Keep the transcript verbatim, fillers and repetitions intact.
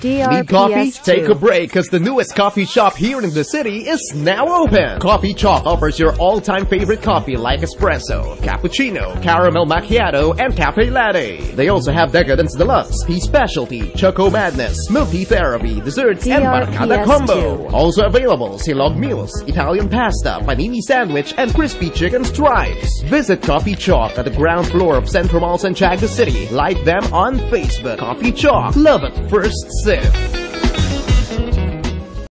D R P S Need coffee? two. Take a break, because the newest coffee shop here in the city is now open. Coffee Choc offers your all-time favorite coffee like espresso, cappuccino, caramel macchiato, and cafe latte. They also have Decadence Deluxe, Tea Specialty, Choco Madness, Milk Tea Therapy, desserts, and D R P S Barcada Combo. two. Also available, silog meals, Italian pasta, panini sandwich, and crispy chicken stripes. Visit Coffee Choc at the ground floor of Xentro Mall, Santiago City. Like them on Facebook. Coffee Choc. Love at first sip.